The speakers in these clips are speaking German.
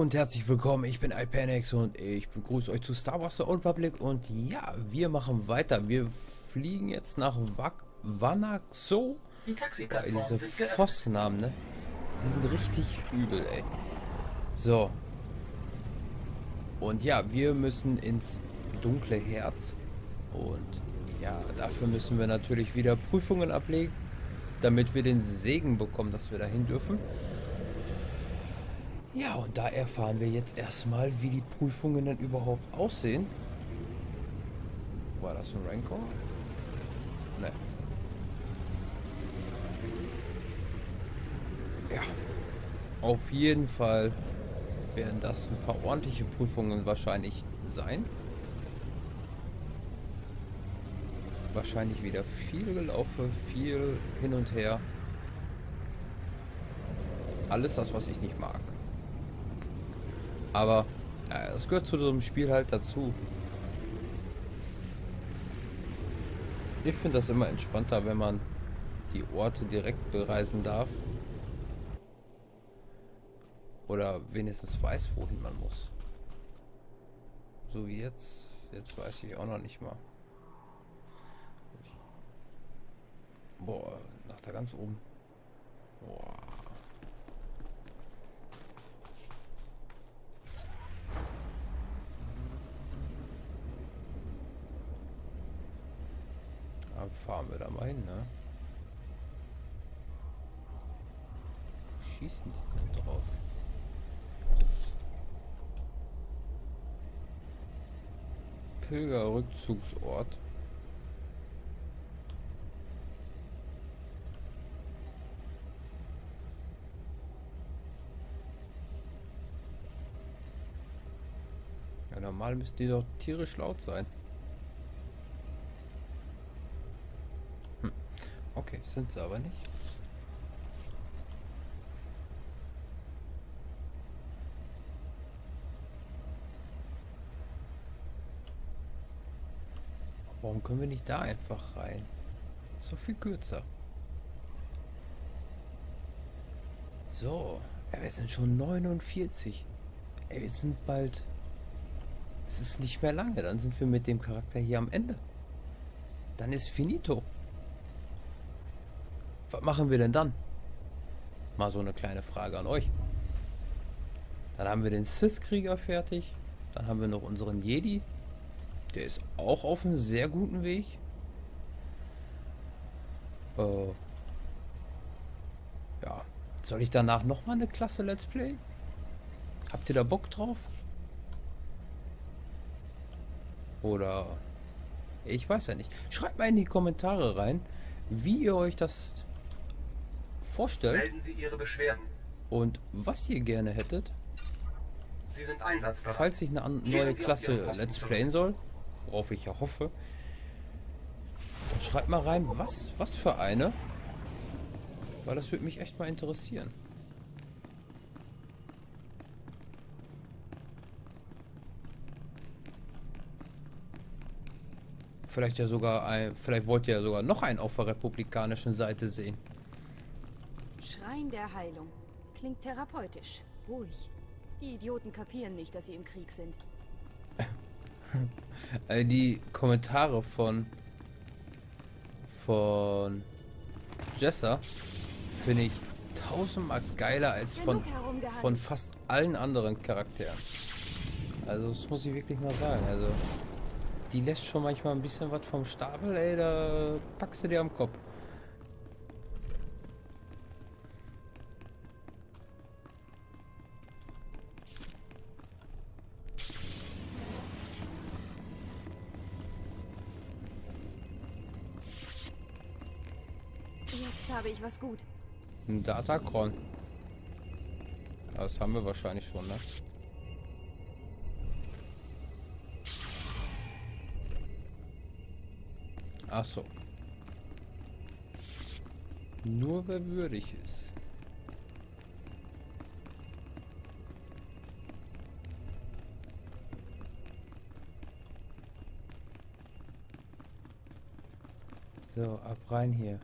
und herzlich willkommen, ich bin iPanex und ich begrüße euch zu Star Wars The Old Republic und ja, wir machen weiter. Wir fliegen jetzt nach Vanaxo. Die Taxiplattformen Diese sind geöffnet. Vossnamen, ne? Die sind richtig übel, ey. So. Und ja, wir müssen ins dunkle Herz. Und ja, dafür müssen wir natürlich wieder Prüfungen ablegen, damit wir den Segen bekommen, dass wir dahin dürfen. Ja, und da erfahren wir jetzt erstmal, wie die Prüfungen denn überhaupt aussehen. War das ein Rancor? Ne. Ja. Auf jeden Fall werden das ein paar ordentliche Prüfungen wahrscheinlich sein. Wahrscheinlich wieder viel Gelaufe, viel hin und her. Alles das, was ich nicht mag. Aber ja, das gehört zu so einem Spiel halt dazu. Ich finde das immer entspannter, wenn man die Orte direkt bereisen darf. Oder wenigstens weiß, wohin man muss. So wie jetzt. Jetzt weiß ich auch noch nicht mal. Boah, nach da ganz oben. Boah. Dann fahren wir da mal hin, ne? Wo schießen die denn drauf? Pilgerrückzugsort. Ja, normal müssten die doch tierisch laut sein. Okay, sind sie aber nicht. Warum können wir nicht da einfach rein? So viel kürzer. So, ja, wir sind schon 49. Ey, wir sind bald... Es ist nicht mehr lange, dann sind wir mit dem Charakter hier am Ende. Dann ist finito. Was machen wir denn dann? Mal so eine kleine Frage an euch. Dann haben wir den Sith-Krieger fertig. Dann haben wir noch unseren Jedi. Der ist auch auf einem sehr guten Weg. Ja. Soll ich danach nochmal eine Klasse Let's Play? Habt ihr da Bock drauf? Oder... Ich weiß ja nicht. Schreibt mal in die Kommentare rein, wie ihr euch das vorstellt. Melden Sie Ihre Beschwerden. Und was ihr gerne hättet, Sie sind einsatzbereit. falls ich eine neue Klasse Let's Playen soll, worauf ich ja hoffe, dann schreibt mal rein, was für eine, weil das würde mich echt mal interessieren. Vielleicht ja sogar vielleicht wollt ihr ja sogar noch einen auf der republikanischen Seite sehen. Schrein der Heilung. Klingt therapeutisch. Ruhig. Die Idioten kapieren nicht, dass sie im Krieg sind. Die Kommentare von Jessa finde ich tausendmal geiler als von fast allen anderen Charakteren. Also das muss ich wirklich mal sagen. Also die lässt schon manchmal ein bisschen was vom Stapel, ey, da packst du dir am Kopf. Jetzt habe ich was gut. Ein Datacron. Das haben wir wahrscheinlich schon, ne? Ach so. Nur wer würdig ist. So, ab rein hier.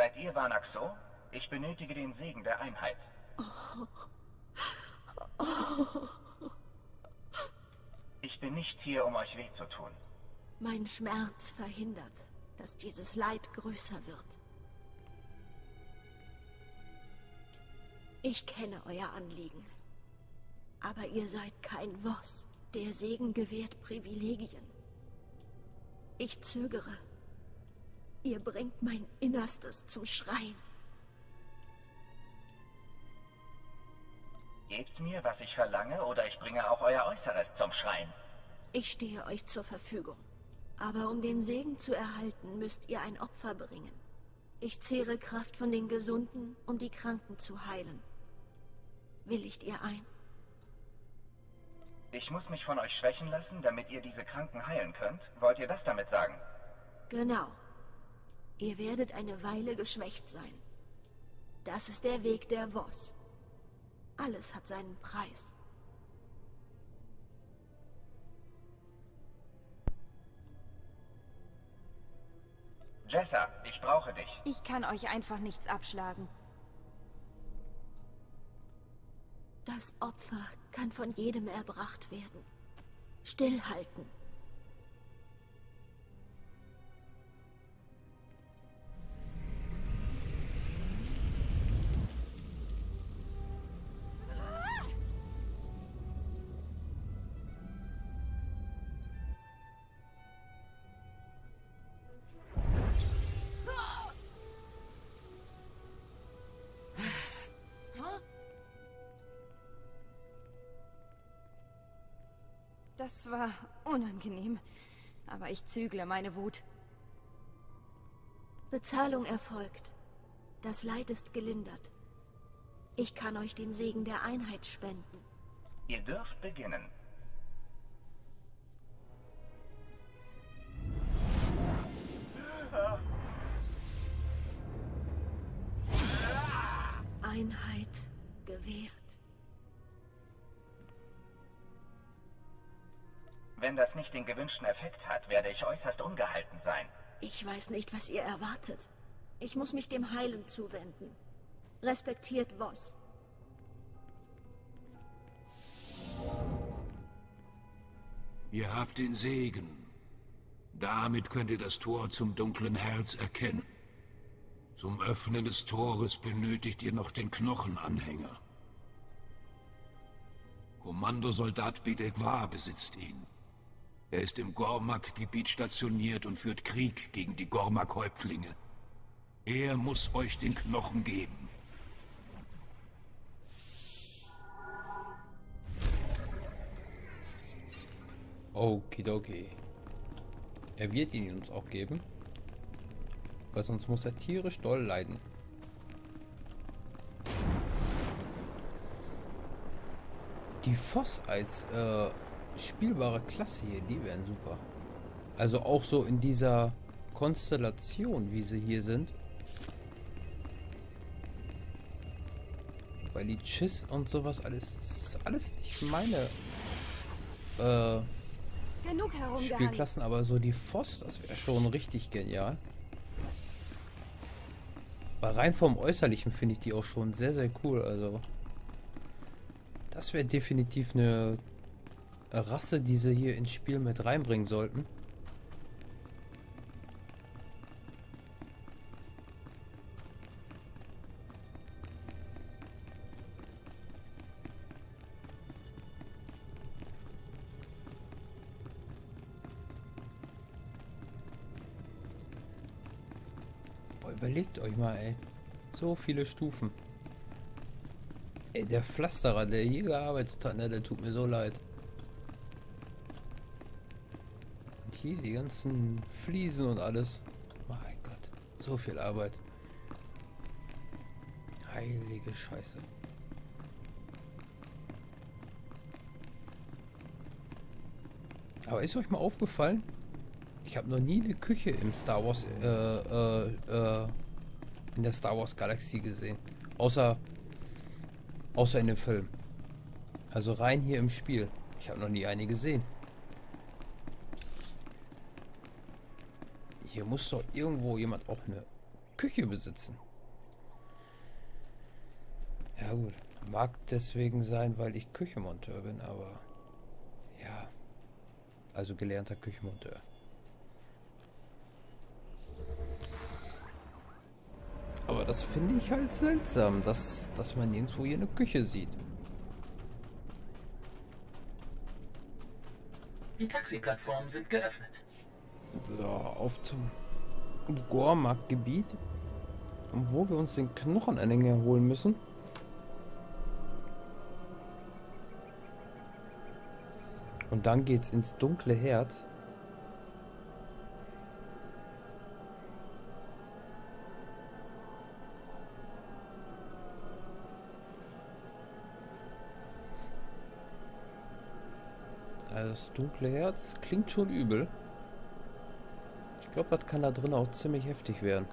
Seid ihr Vanaxo? Ich benötige den Segen der Einheit. Ich bin nicht hier, um euch weh zu tun. Mein Schmerz verhindert, dass dieses Leid größer wird. Ich kenne euer Anliegen. Aber ihr seid kein Voss. Der Segen gewährt Privilegien. Ich zögere. Ihr bringt mein Innerstes zum Schreien. Gebt mir, was ich verlange, oder ich bringe auch euer Äußeres zum Schreien. Ich stehe euch zur Verfügung. Aber um den Segen zu erhalten, müsst ihr ein Opfer bringen. Ich zehre Kraft von den Gesunden, um die Kranken zu heilen. Willigt ihr ein? Ich muss mich von euch schwächen lassen, damit ihr diese Kranken heilen könnt? Wollt ihr das damit sagen? Genau. Ihr werdet eine Weile geschwächt sein. Das ist der Weg der Voss. Alles hat seinen Preis. Jessa, ich brauche dich. Ich kann euch einfach nichts abschlagen. Das Opfer kann von jedem erbracht werden. Stillhalten. Das war unangenehm, aber ich zügle meine Wut. Bezahlung erfolgt. Das Leid ist gelindert. Ich kann euch den Segen der Einheit spenden. Ihr dürft beginnen. Einheit gewährt. Wenn das nicht den gewünschten Effekt hat, werde ich äußerst ungehalten sein. Ich weiß nicht, was ihr erwartet. Ich muss mich dem Heilen zuwenden. Respektiert Voss. Ihr habt den Segen. Damit könnt ihr das Tor zum dunklen Herz erkennen. Zum Öffnen des Tores benötigt ihr noch den Knochenanhänger. Kommandosoldat Bedegwar besitzt ihn. Er ist im Gormak-Gebiet stationiert und führt Krieg gegen die Gormak-Häuptlinge. Er muss euch den Knochen geben. Okidoki. Er wird ihn uns auch geben. Weil sonst muss er tierisch doll leiden. Die Voss als spielbare Klasse hier, die wären super. Also auch so in dieser Konstellation, wie sie hier sind. Weil die Chiss und sowas alles, das ist alles nicht meine Genug herumgehangen. Spielklassen, aber so die Voss, das wäre schon richtig genial. Weil rein vom Äußerlichen finde ich die auch schon sehr, sehr cool. Also das wäre definitiv eine Rasse, die sie hier ins Spiel mit reinbringen sollten. Boah, überlegt euch mal, ey. So viele Stufen. Ey, der Pflasterer, der hier gearbeitet hat, ne, der tut mir so leid. Und hier die ganzen Fliesen und alles. Mein Gott, so viel Arbeit. Heilige Scheiße. Aber ist euch mal aufgefallen? Ich habe noch nie eine Küche im Star Wars, in der Star Wars Galaxie gesehen. Außer in dem Film. Also rein hier im Spiel. Ich habe noch nie eine gesehen. Hier muss doch irgendwo jemand auch eine Küche besitzen. Ja gut, mag deswegen sein, weil ich Küchenmonteur bin, aber ja, also gelernter Küchenmonteur. Aber das finde ich halt seltsam, dass man nirgendwo hier eine Küche sieht. Die Taxiplattformen sind geöffnet. So, auf zum Gormark-Gebiet, wo wir uns den Knochenanhänger holen müssen. Und dann geht's ins dunkle Herz. Also das dunkle Herz klingt schon übel. Ich glaube, das kann da drin auch ziemlich heftig werden.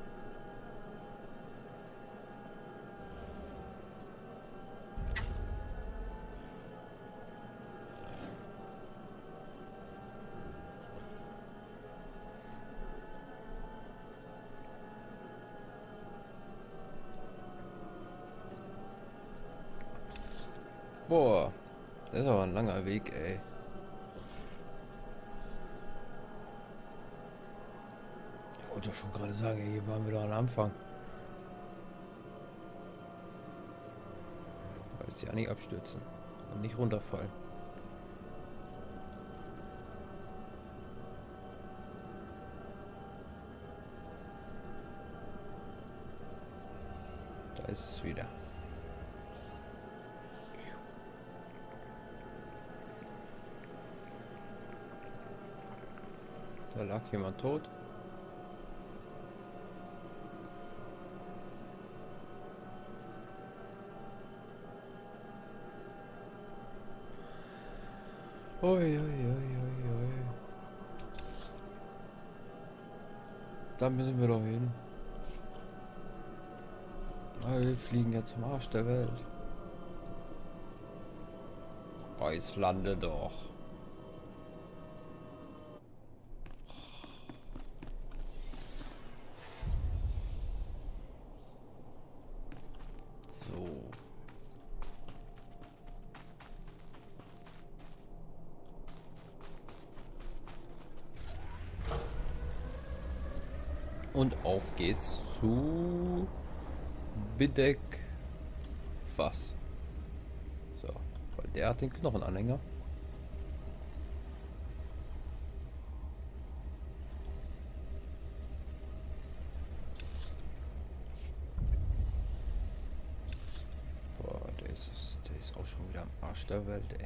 Boah, das ist aber ein langer Weg, ey. Ich wollte doch schon gerade sagen, hier waren wir doch am Anfang. Weil jetzt ja nicht abstürzen und nicht runterfallen. Da ist es wieder. Da lag jemand tot. Oi, oi, oi, oi, oi. Da müssen wir doch hin. Wir fliegen ja zum Arsch der Welt. Oh, jetzt lande doch. Und auf geht's zu Biddek Fass. So, weil der hat den Knochenanhänger. Boah, der ist auch schon wieder am Arsch der Welt, ey.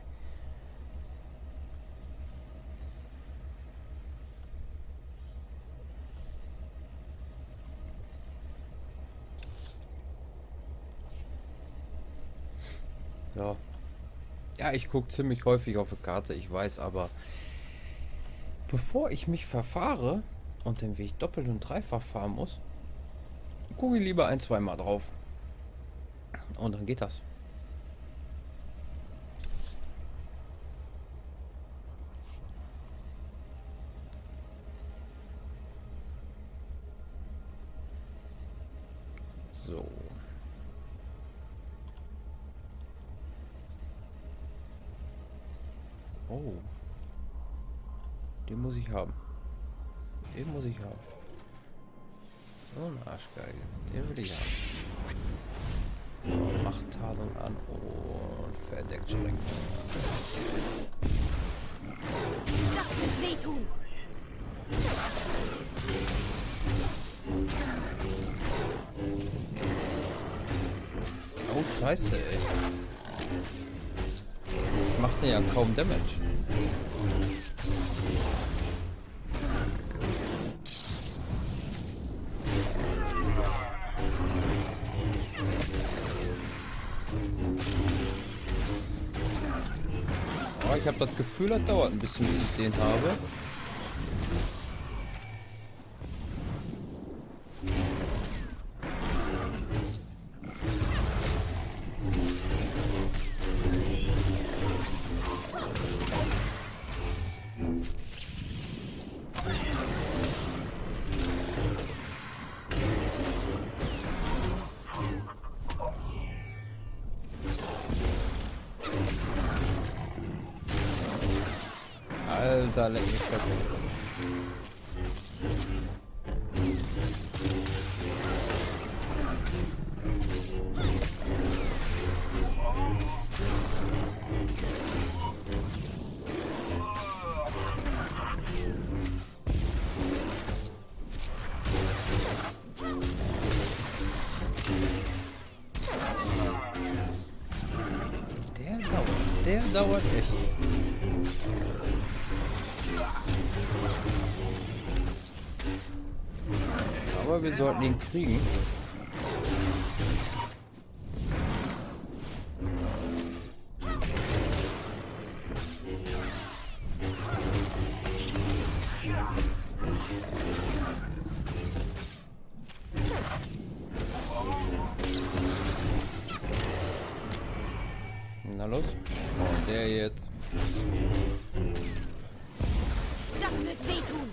Ja. Ja, ich gucke ziemlich häufig auf die Karte, ich weiß, aber bevor ich mich verfahre und den Weg doppelt und dreifach fahren muss, gucke ich lieber ein-, zweimal drauf. Und dann geht das. So. Oh. Den muss ich haben. Den muss ich haben. So ein Arschgeige. Den will ich haben. Macht Tarnung an und verdeckt Schrecken. Lass es wehtun! Oh Scheiße, ey. Macht ja kaum Damage. Oh, ich habe das Gefühl, das dauert ein bisschen, bis ich den habe. Alter, leck mich fett. Der dauert echt. Aber wir sollten ihn kriegen. Na los. Oh, der jetzt. Das wird wehtun.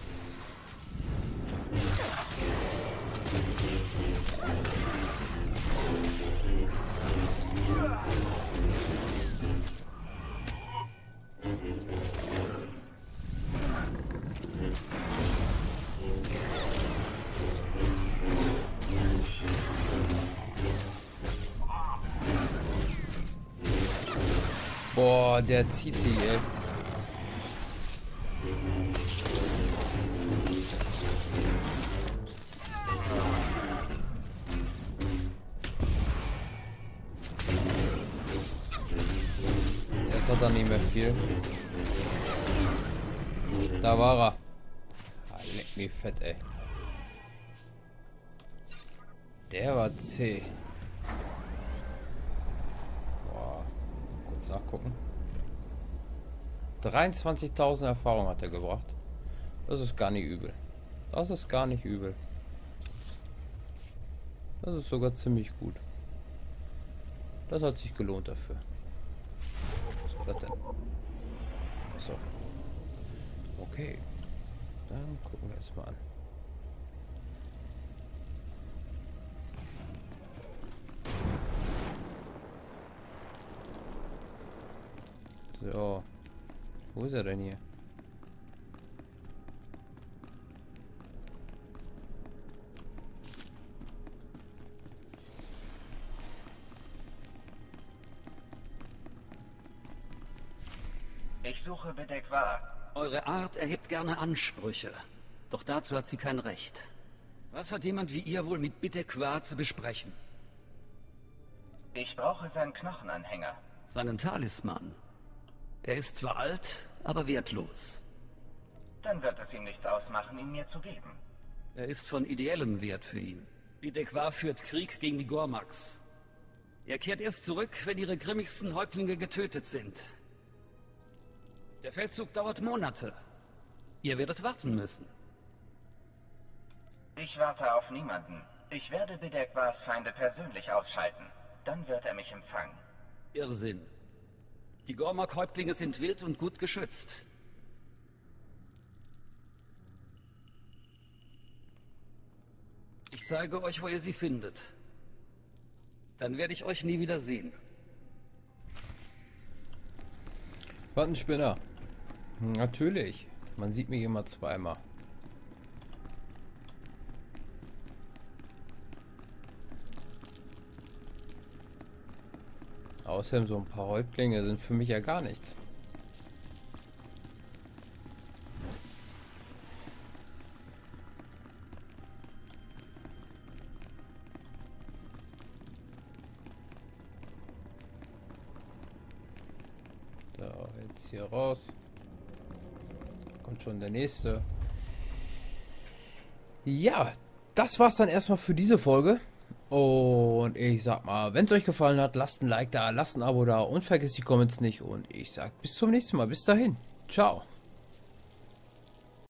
Boah, der zieht sich, ey. Jetzt hat er nicht mehr viel. Da war er. Ah, leck mich fett, ey. Der war zäh. Nachgucken. 23.000 Erfahrung hat er gebracht. Das ist gar nicht übel. Das ist gar nicht übel. Das ist sogar ziemlich gut. Das hat sich gelohnt dafür. Was war das denn? Achso. Okay. Dann gucken wir jetzt mal an. So. Wo ist er denn hier? Ich suche Bedekwa. Eure Art erhebt gerne Ansprüche. Doch dazu hat sie kein Recht. Was hat jemand wie ihr wohl mit Bedekwa zu besprechen? Ich brauche seinen Knochenanhänger. Seinen Talisman. Er ist zwar alt, aber wertlos. Dann wird es ihm nichts ausmachen, ihn mir zu geben. Er ist von ideellem Wert für ihn. Bedekwa führt Krieg gegen die Gormaks. Er kehrt erst zurück, wenn ihre grimmigsten Häuptlinge getötet sind. Der Feldzug dauert Monate. Ihr werdet warten müssen. Ich warte auf niemanden. Ich werde Bedekwas Feinde persönlich ausschalten. Dann wird er mich empfangen. Irrsinn. Die Gormak-Häuptlinge sind wild und gut geschützt. Ich zeige euch, wo ihr sie findet. Dann werde ich euch nie wieder sehen. Was ein Spinner. Natürlich. Man sieht mich immer zweimal. Außerdem so ein paar Häuptlinge sind für mich ja gar nichts. So, jetzt hier raus. Kommt schon der nächste. Ja, das war's dann erstmal für diese Folge. Und ich sag mal, wenn es euch gefallen hat, lasst ein Like da, lasst ein Abo da und vergesst die Comments nicht. Und ich sag bis zum nächsten Mal. Bis dahin. Ciao.